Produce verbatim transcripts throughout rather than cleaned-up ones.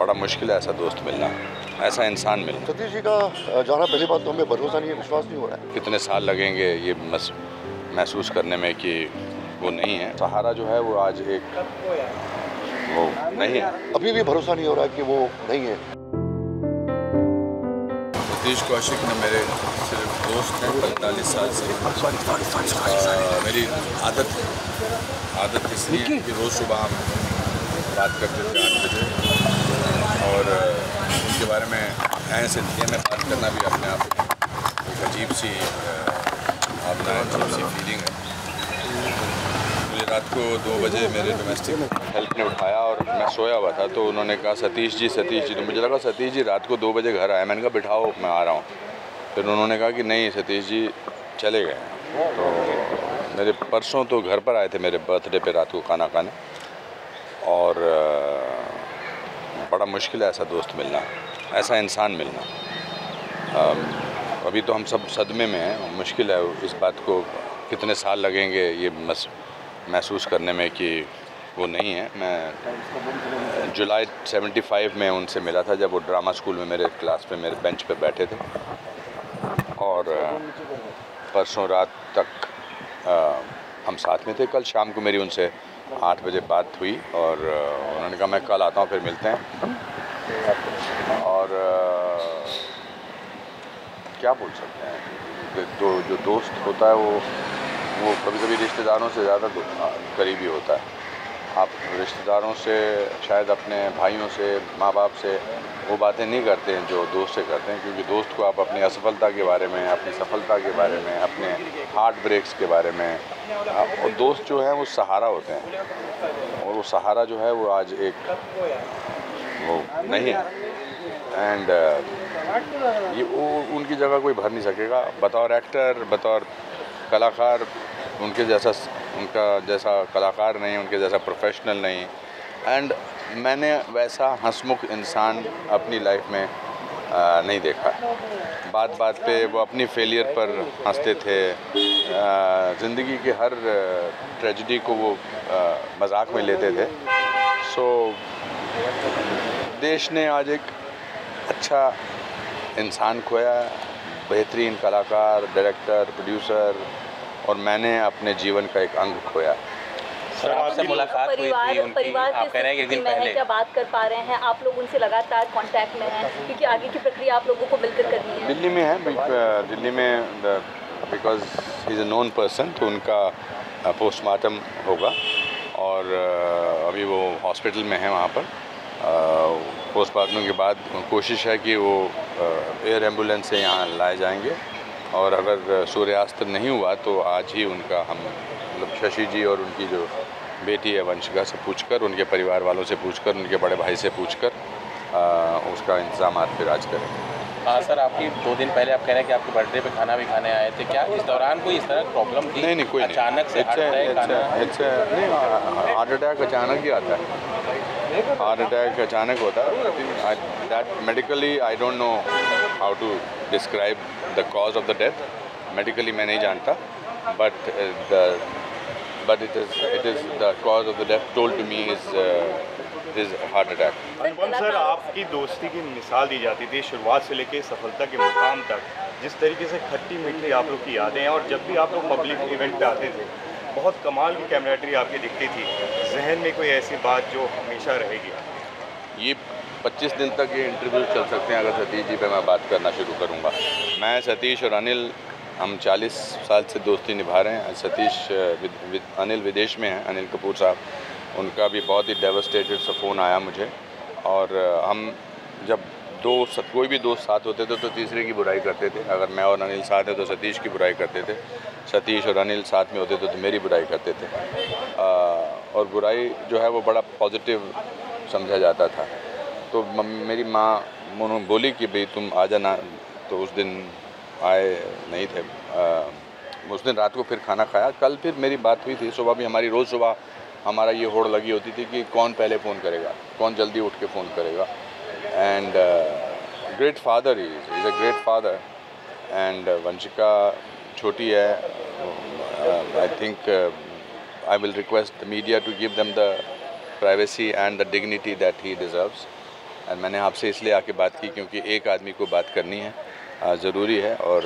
बड़ा मुश्किल है ऐसा दोस्त मिलना, ऐसा इंसान मिलना। सतीश जी का जाना पहली बात तो हमें भरोसा नहीं है, विश्वास नहीं हो रहा है। कितने साल लगेंगे ये महसूस करने में कि वो नहीं है। सहारा जो है वो आज एक वो नहीं है। अभी भी भरोसा नहीं हो रहा है कि वो नहीं है। सतीश कौशिक ने मेरे सिर्फ दोस्त हैं पैंतालीस साल से। आ, मेरी आदत आदत इसलिए है कि रोज़ सुबह हम बात करते थे आठ बजे, और उनके बारे में ऐसे में बात करना भी अपने आप एक अजीब सी भावना है, अजीब सी फीलिंग है। मुझे रात को दो बजे मेरे डोमेस्टिक हेल्प ने उठाया और मैं सोया हुआ था, तो उन्होंने कहा सतीश जी सतीश जी तो मुझे लगा सतीश जी रात को दो बजे घर आए। मैंने कहा बिठाओ मैं आ रहा हूँ। फिर उन्होंने कहा कि नहीं सतीश जी चले गए। तो मेरे परसों तो घर पर आए थे मेरे बर्थडे पे रात को खाना खाने, और बड़ा मुश्किल है ऐसा दोस्त मिलना, ऐसा इंसान मिलना। अभी तो हम सब सदमे में हैं। मुश्किल है इस बात को, कितने साल लगेंगे ये महसूस करने में कि वो नहीं है। मैं जुलाई पचहत्तर में उनसे मिला था, जब वो ड्रामा स्कूल में मेरे क्लास पे मेरे बेंच पे बैठे थे, और परसों रात तक आ, हम साथ में थे। कल शाम को मेरी उनसे आठ बजे बात हुई, और उन्होंने कहा मैं कल आता हूँ, फिर मिलते हैं। और आ, क्या बोल सकते हैं, जो जो दोस्त होता है वो वो कभी कभी रिश्तेदारों से ज़्यादा करीबी होता है। आप रिश्तेदारों से, शायद अपने भाइयों से, माँ बाप से वो बातें नहीं करते हैं जो दोस्त से करते हैं, क्योंकि दोस्त को आप अपनी असफलता के बारे में, अपनी सफलता के बारे में, अपने हार्ट ब्रेक्स के बारे में, और दोस्त जो है वो सहारा होते हैं, और वो सहारा जो है वो आज एक वो नहीं है। एंड uh, ये वो उनकी जगह कोई भर नहीं सकेगा। बतौर एक्टर, बतौर कलाकार, उनके जैसा उनका जैसा कलाकार नहीं, उनके जैसा प्रोफेशनल नहीं। एंड मैंने वैसा हंसमुख इंसान अपनी लाइफ में आ, नहीं देखा। बात बात पे वो अपनी फेलियर पर हंसते थे, ज़िंदगी के हर ट्रेजेडी को वो मजाक में लेते थे। सो देश ने आज एक अच्छा इंसान खोया, बेहतरीन कलाकार, डायरेक्टर, प्रोड्यूसर, और मैंने अपने जीवन का एक अंग खोया। सर आपसे मुलाकात हुई थी उनकी, परिवार आप कह रहे हैं कि एक दिन पहले क्या बात कर पा रहे हैं, आप लोग उनसे लगातार कांटेक्ट में हैं, क्योंकि आगे की प्रक्रिया आप लोगों को मिलकर करनी है। दिल्ली में है, दिल्ली में because he is a known person, तो उनका पोस्टमार्टम होगा, और अभी वो हॉस्पिटल में है वहाँ पर। पोस्टमार्टम के बाद कोशिश है कि वो एयर एम्बुलेंस से यहाँ लाए जाएंगे, और अगर सूर्यास्त नहीं हुआ तो आज ही उनका हम मतलब शशि जी और उनकी जो बेटी है वंशिका से पूछकर, उनके परिवार वालों से पूछकर, उनके बड़े भाई से पूछकर उसका इंतजाम फिर आज करेंगे। हाँ सर, आपकी दो दिन पहले आप कह रहे हैं कि आपके बर्थडे पे खाना भी खाने आए थे, क्या इस दौरान कोई इस तरह प्रॉब्लम थी? नहीं नहीं, कोई अचानक से हार्ट अटैक आना? नहीं, हार्ट अटैक अचानक ही आता है। हार्ट अटैक अचानक होता है। That medically I don't know how to describe the cause of the death. Medically मैं नहीं जानता, but the but it is it is the cause of the death told to me is is heart attack. Anupam sir, आपकी दोस्ती की मिसाल दी जाती थी शुरुआत से लेकर सफलता के मुकाम तक, जिस तरीके से खट्टी मीठी आप लोग की यादें हैं, और जब भी आप लोग पब्लिक इवेंट पे आते थे बहुत कमाल की कैमराटरी आपकी दिखती थी। जहन में कोई ऐसी बात जो हमेशा रहेगी? ये पच्चीस दिन तक ये इंटरव्यू चल सकते हैं अगर सतीश जी पे मैं बात करना शुरू करूँगा। मैं, सतीश और अनिल, हम चालीस साल से दोस्ती निभा रहे हैं। सतीश विद, विद, अनिल विदेश में हैं, अनिल कपूर साहब। उनका भी बहुत ही डेवस्टेटेड सा फ़ोन आया मुझे, और हम जब दो कोई भी दोस्त साथ होते थे तो तीसरे की बुराई करते थे। अगर मैं और अनिल साथ हैं तो सतीश की बुराई करते थे, सतीश और अनिल साथ में होते थे तो मेरी बुराई करते थे। आ, और बुराई जो है वो बड़ा पॉजिटिव समझा जाता था। तो मेरी माँ बोली कि भाई तुम आ जाना, तो उस दिन आए नहीं थे। आ, उस दिन रात को फिर खाना खाया। कल फिर मेरी बात हुई थी, सुबह भी हमारी रोज़ सुबह हमारा ये होड़ लगी होती थी कि कौन पहले फ़ोन करेगा, कौन जल्दी उठ के फ़ोन करेगा। And great father he is a great father. And Vanshika छोटी है, I think I will request the media to give them the privacy and the dignity that he deserves, और मैंने आपसे इसलिए आके बात की क्योंकि एक आदमी को बात करनी है, ज़रूरी है, और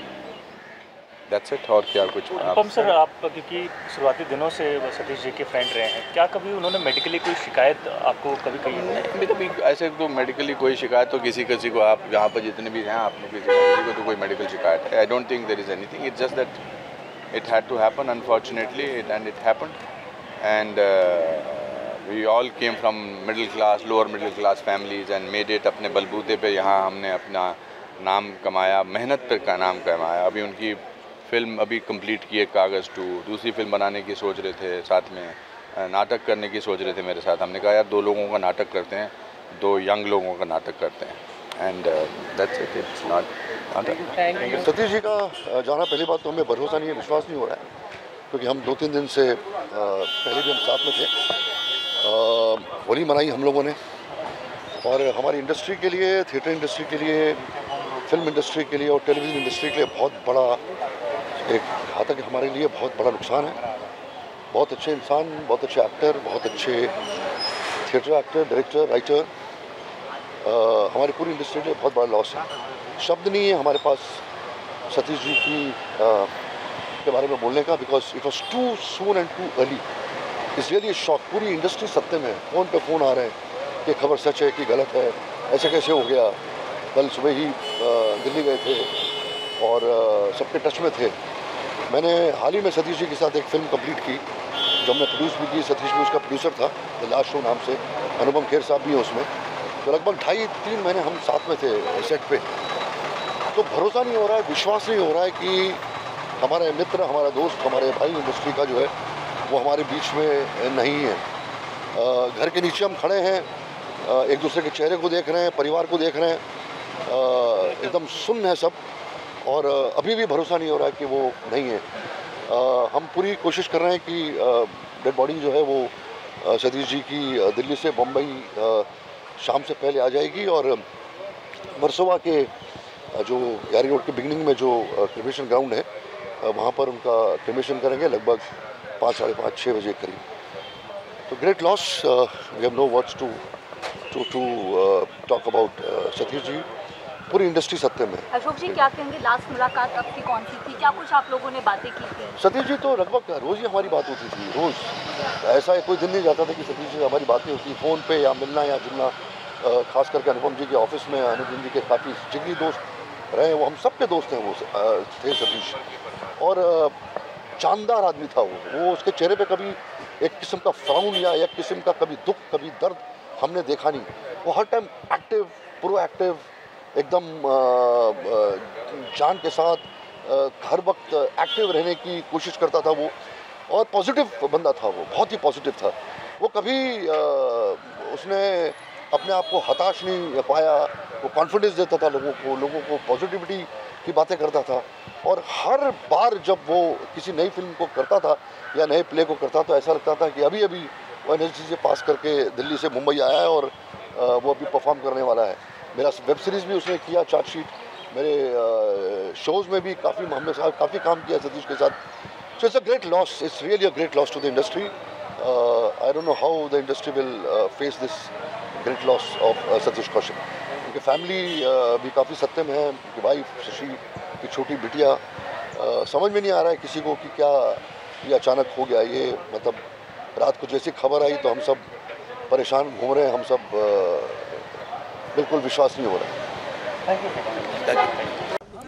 दैट्स इट। और क्या कुछ अनुपम सर, आप क्योंकि शुरुआती दिनों से सतीश जी के फ्रेंड रहे हैं, क्या कभी उन्होंने मेडिकली कोई शिकायत आपको कभी कही है? कभी कभी ऐसे तो मेडिकली कोई शिकायत तो किसी किसी को, आप यहाँ पर जितने भी हैं आप लोग किसी किसी को तो कोई मेडिकल शिकायत है, I don't think there is anything, it's just that it had to happen unfortunately and it happened, and we all came from middle class, lower middle class families and made it. अपने बलबूते पे यहाँ हमने अपना नाम कमाया, मेहनत पे का नाम कमाया। अभी उनकी फ़िल्म अभी कंप्लीट की है, कागज़ टू, दूसरी फिल्म बनाने की सोच रहे थे, साथ में नाटक करने की सोच रहे थे मेरे साथ। हमने कहा यार दो लोगों का नाटक करते हैं, दो यंग लोगों का नाटक करते हैं, and that's it, it's not. Satish ji का जाना, पहली बात तो हमें भरोसा नहीं है, विश्वास नहीं हो रहा है, क्योंकि हम दो तीन दिन से पहले भी हम साथ में थे। होली मनाई हम लोगों ने, और हमारी इंडस्ट्री के लिए, थिएटर इंडस्ट्री के लिए, फिल्म इंडस्ट्री के लिए और टेलीविज़न इंडस्ट्री के लिए बहुत बड़ा एक घातक, हमारे लिए बहुत बड़ा नुकसान है। बहुत अच्छे इंसान, बहुत अच्छे एक्टर, बहुत अच्छे थिएटर एक्टर, डायरेक्टर, राइटर, हमारी पूरी इंडस्ट्री के लिए बहुत बड़ा लॉस है। शब्द नहीं है हमारे पास सतीश जी की आ, के बारे में बोलने का, because it was too soon and too early. Is really shock, पूरी इंडस्ट्री सत्य में, फ़ोन पे फ़ोन आ रहे हैं कि खबर सच है कि गलत है, ऐसे कैसे हो गया। कल सुबह ही दिल्ली गए थे और सबके टच में थे। मैंने हाल ही में सतीश जी के साथ एक फ़िल्म कंप्लीट की जो हमने प्रोड्यूस भी की, सतीश भी उसका प्रोड्यूसर था, द लास्ट शो नाम से, अनुपम खेर साहब भी हैं उसमें। तो लगभग ढाई तीन महीने हम साथ में थे सेट पे। तो भरोसा नहीं हो रहा है, विश्वास नहीं हो रहा है कि हमारे मित्र, हमारा दोस्त, हमारे भाई इंडस्ट्री का जो है वो हमारे बीच में नहीं है। घर के नीचे हम खड़े हैं, एक दूसरे के चेहरे को देख रहे हैं, परिवार को देख रहे हैं, एकदम सुन्न है सब, और अभी भी भरोसा नहीं हो रहा है कि वो नहीं है। हम पूरी कोशिश कर रहे हैं कि डेड बॉडी जो है वो सतीश जी की दिल्ली से बम्बई शाम से पहले आ जाएगी, और वर्सोवा के जो यारी रोड के बिगनिंग में जो क्रिमेशन ग्राउंड है वहाँ पर उनका क्रिमेशन करेंगे लगभग पाँच साढ़े पाँच छः बजे करीब। तो great loss, we have no words to to to talk about Satish ji, पूरी इंडस्ट्री सत्य में। अशोक जी क्या कहेंगे, लास्ट मुलाकात आपकी कौन सी थी, क्या कुछ आप लोगों ने बातें की थी? सतीश जी तो लगभग रोज़ ही हमारी बात होती थी, रोज़। ऐसा कोई दिन नहीं जाता था कि सतीश जी हमारी बातें होती, फ़ोन पे या मिलना या जुलना। खास करके अनुपम जी के ऑफिस में, अनुपम जी के काफ़ी जिगरी दोस्त रहे, वो हम सब के दोस्त हैं वो थे सतीश, और शानदार आदमी था वो वो उसके चेहरे पे कभी एक किस्म का फ्राउन या एक किस्म का कभी दुख, कभी दर्द हमने देखा नहीं। वो हर टाइम एक्टिव, प्रोएक्टिव, एकदम जान के साथ हर वक्त एक्टिव रहने की कोशिश करता था वो, और पॉजिटिव बंदा था वो, बहुत ही पॉजिटिव था वो। कभी उसने अपने आप को हताश नहीं पाया, वो कॉन्फिडेंस देता था लोगों को, लोगों को पॉजिटिविटी की बातें करता था। और हर बार जब वो किसी नई फिल्म को करता था या नए प्ले को करता तो ऐसा लगता था कि अभी अभी वो एन एस डी से पास करके दिल्ली से मुंबई आया है और वो अभी परफॉर्म करने वाला है। मेरा वेब सीरीज़ भी उसने किया, चार्जशीट, मेरे शोज़ में भी काफ़ी हमने साथ काफ़ी काम किया सतीश के साथ। So it's a great loss, it's really a great loss to the industry. I don't know how the industry will face this great loss of Satish Kaushik. उनकी फैमिली भी काफ़ी सत्य में है, उनकी वाइफ शशि की छोटी बिटिया, uh, समझ में नहीं आ रहा है किसी को कि क्या ये अचानक हो गया। ये मतलब रात को जैसी खबर आई तो हम सब परेशान घूम रहे हैं, हम सब uh, बिल्कुल विश्वास नहीं हो रहा है। Thank you.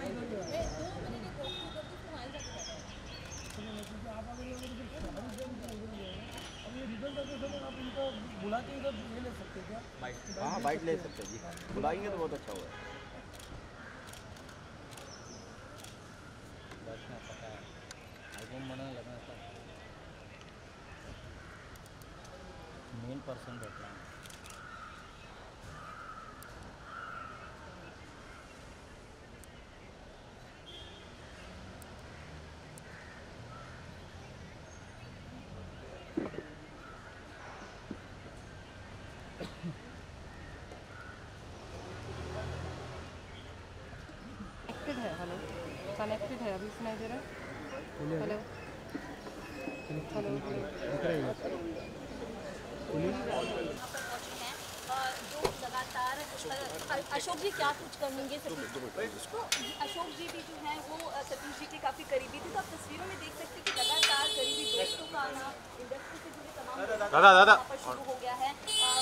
हाँ बाइट ले सकते हैं जी, बुलाएंगे तो बहुत अच्छा होगा। मेन पर्सन बैठा है। है, हेलो कनेक्टेड है, अभी सुनाई दे रहा है? हेलो हेलो जो लगातार अशोक जी क्या कुछ कहेंगे सतीश तो अशोक जी भी जो हैं वो सतीश जी के काफ़ी करीबी थे, तो आप तस्वीरों में देख सकते हैं कि लगातार करीबी दोस्तों का आना, इंडस्ट्री से जुड़े तमाम दादा दादा शुरू हो गया है।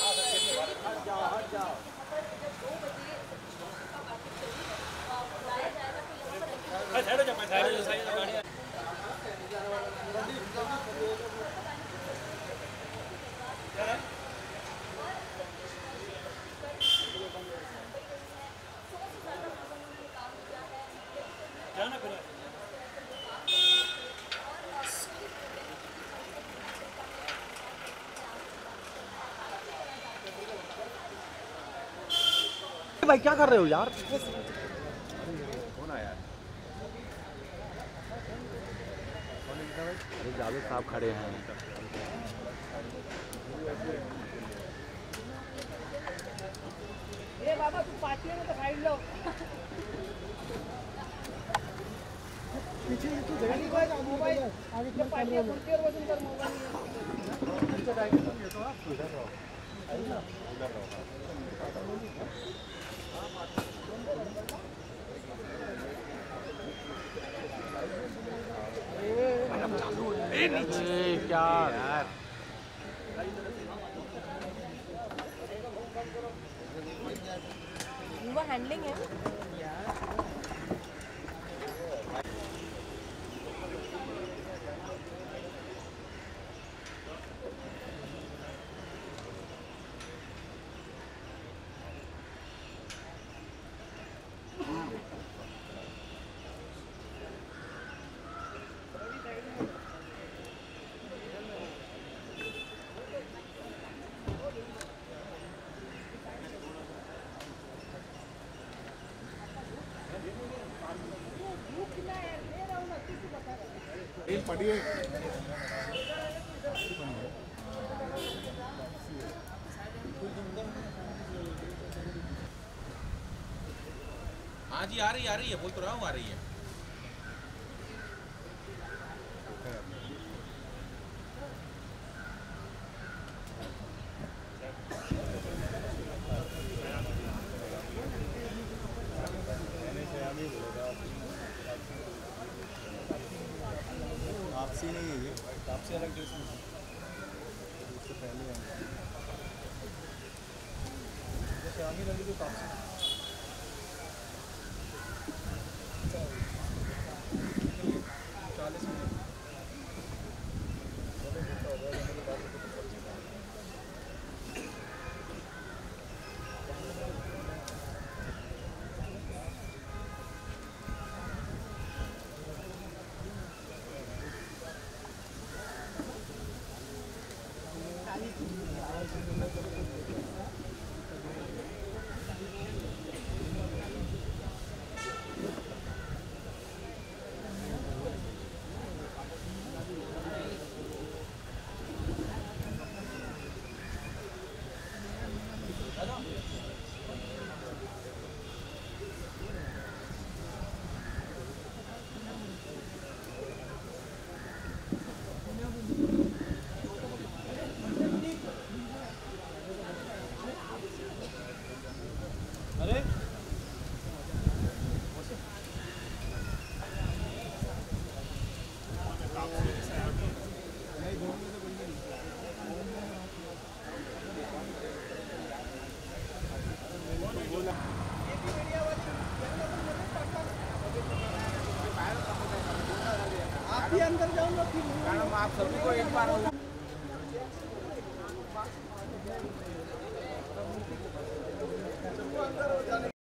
दो बजे बुलाया जाएगा तो यहाँ पर भाई क्या कर रहे हो यार? कौन आया? अरे जावेद साहब खड़े हैं। ये बाबा तू पार्टी में तो साइड लो। पीछे तू जगह नहीं पाएगा मोबाइल आगे की पार्टी है कुर्सी और वजन कर मोबाइल नीचे डाल के तो आप इधर रहो इधर रहो। ए नीचे क्या यार? वो हैंडलिंग है। हाँ जी आ रही आ रही है, बोल तो रहा हूँ आ रही है। आपसी नहीं है ये, आपसे अलग ड्रेस में उससे पहले जैसे आगे लगी तो काफी चालीस मिनट आप ही अंदर जाऊंगा फिर मैडम आप सभी को एक बार